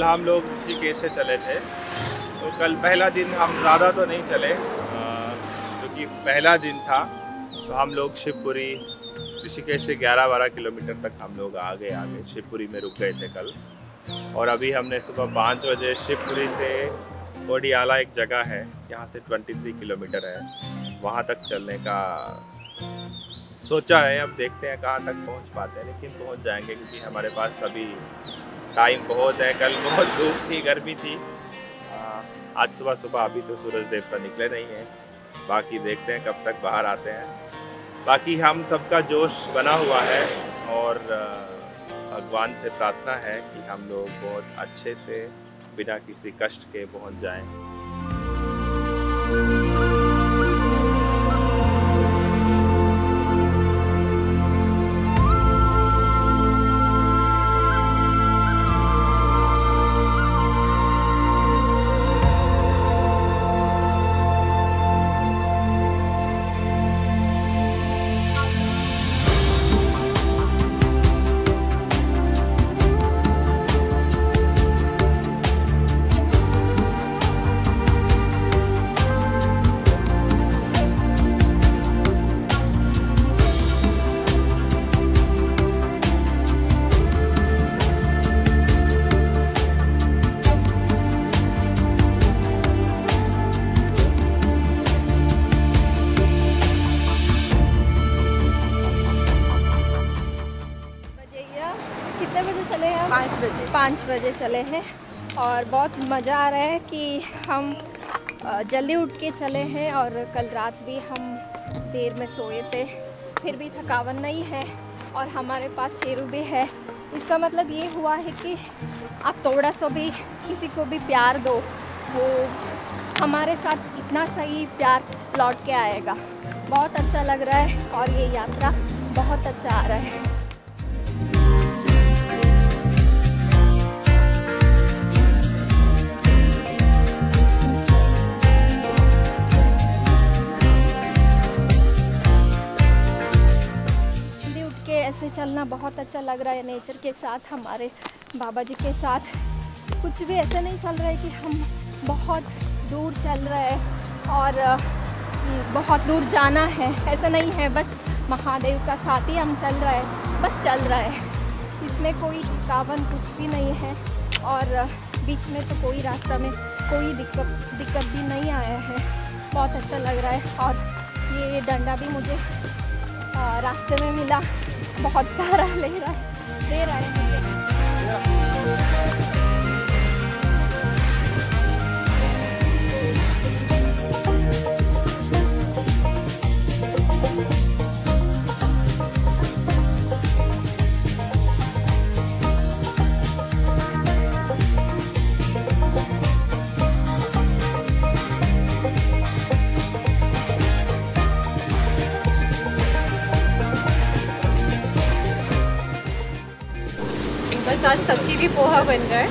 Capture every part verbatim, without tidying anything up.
हम लोग ऋषिकेश से चले थे, तो कल पहला दिन हम ज़्यादा तो नहीं चले क्योंकि तो पहला दिन था। तो हम लोग शिवपुरी ऋषिकेश से ग्यारह बारह किलोमीटर तक हम लोग आगे आगे शिवपुरी में रुक गए थे कल। और अभी हमने सुबह पाँच बजे शिवपुरी से ओडियाला एक जगह है, यहाँ से तेईस किलोमीटर है, वहाँ तक चलने का सोचा है। अब देखते हैं कहाँ तक पहुँच पाते हैं, लेकिन पहुँच जाएंगे क्योंकि हमारे पास अभी टाइम बहुत है। कल बहुत धूप थी, गर्मी थी। आज सुबह सुबह अभी तो सूरज देवता निकले नहीं हैं, बाकी देखते हैं कब तक बाहर आते हैं। बाकी हम सबका जोश बना हुआ है और भगवान से प्रार्थना है कि हम लोग बहुत अच्छे से बिना किसी कष्ट के पहुंच जाएं। कितने बजे चले हैं? पाँच बजे पाँच बजे चले हैं और बहुत मज़ा आ रहा है कि हम जल्दी उठ के चले हैं। और कल रात भी हम देर में सोए थे, फिर भी थकावट नहीं है और हमारे पास शेरू भी है। इसका मतलब ये हुआ है कि आप थोड़ा सा भी किसी को भी प्यार दो, वो हमारे साथ इतना सही प्यार लौट के आएगा। बहुत अच्छा लग रहा है और ये यात्रा बहुत अच्छा आ रहा है। ऐसे चलना बहुत अच्छा लग रहा है नेचर के साथ, हमारे बाबा जी के साथ। कुछ भी ऐसा नहीं चल रहा है कि हम बहुत दूर चल रहे हैं और बहुत दूर जाना है, ऐसा नहीं है। बस महादेव का साथ ही हम चल रहे हैं, बस चल रहे हैं। इसमें कोई थकावट कुछ भी नहीं है और बीच में तो कोई रास्ता में कोई दिक्कत दिक्कत भी नहीं आया है। बहुत अच्छा लग रहा है और ये डंडा भी मुझे रास्ते में मिला, बहुत सारा ले रहा है दे रहा है मुझे। बस आज सबके लिए पोहा बन रहा है।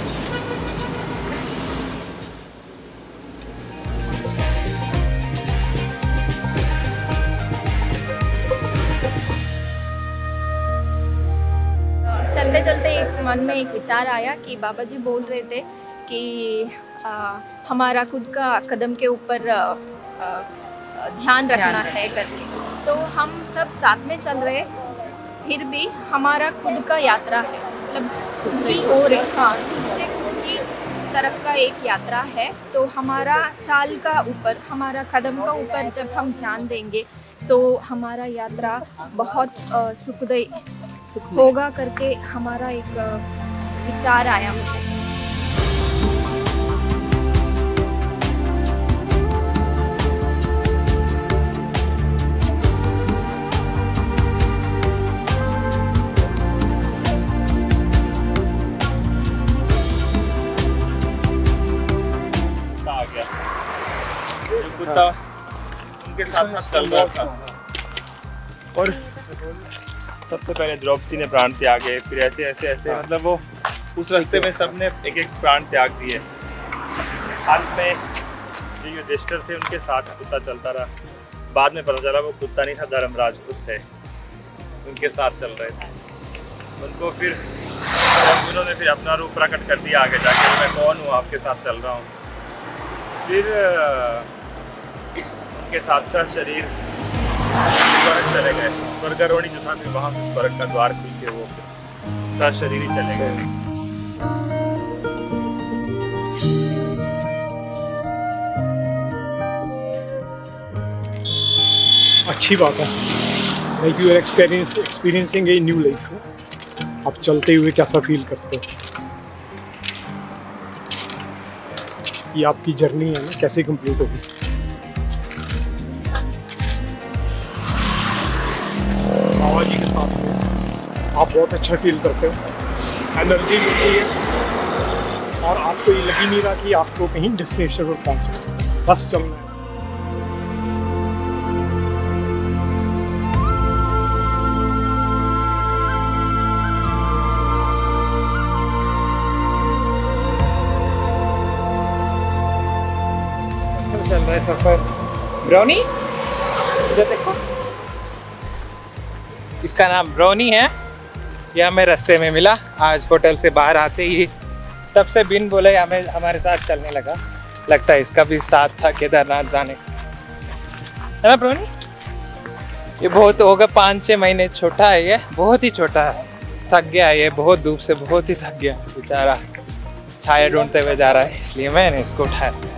चलते चलते एक मन में एक विचार आया कि बाबा जी बोल रहे थे कि आ, हमारा खुद का कदम के ऊपर ध्यान रखना है करके। तो हम सब साथ में चल रहे, फिर भी हमारा खुद का यात्रा है, मतलब खुद की ओर, हाँ, खुद से खुद की तरफ का एक यात्रा है। तो हमारा चाल का ऊपर, हमारा कदम का ऊपर जब हम ध्यान देंगे तो हमारा यात्रा बहुत सुखदायी होगा करके हमारा एक विचार आया मुझे। कुत्ता उनके साथ साथ चल रहा था और सबसे पहले द्रौपदी ने प्राण त्यागे, फिर ऐसे ऐसे ऐसे मतलब वो उस रास्ते में सबने एक एक प्राण त्याग दिए। अंत में जो युधिष्ठिर थे उनके साथ कुत्ता चलता रहा। बाद में पता चला वो कुत्ता नहीं था, धर्मराज खुद थे, उनके साथ चल रहे थे। उनको फिर उन्होंने फिर अपना रूप प्रकट कर दिया आगे जाके, मैं कौन हूँ, आपके साथ चल रहा हूँ। फिर उनके साथ साथ शरीर स्वर्ग चले गए, स्वर्गारोहणी जो था, फिर वहाँ से स्वर्ग का द्वार खुल के वो साथ शरीर ही चले गए। अच्छी बात है, like you are experience experiencing a new life. आप चलते हुए कैसा फील करते हो, ये आपकी जर्नी है ना, कैसे कंप्लीट होगी। बाबा जी के साथ में आप बहुत अच्छा फील करते हो, एनर्जी मिलती है, और आपको ये लग ही नहीं रहा कि आपको कहीं डेस्टिनेशन पर पहुंचना, बस चलना है। चल रहा है सफर। ब्राउनी, इधर देखो, इसका नाम ब्राउनी है। यह हमें रास्ते में मिला आज होटल से बाहर आते ही, तब से बिन बोले हमें हमारे साथ चलने लगा। लगता है इसका भी साथ था केदारनाथ जाने का, है ना ब्राउनी? ये बहुत होगा पाँच छः महीने, छोटा है ये, बहुत ही छोटा है। थक गया है ये, बहुत धूप से बहुत ही थक गया बेचारा, छाया ढूंढते हुए जा रहा है, इसलिए मैंने इसको उठाया।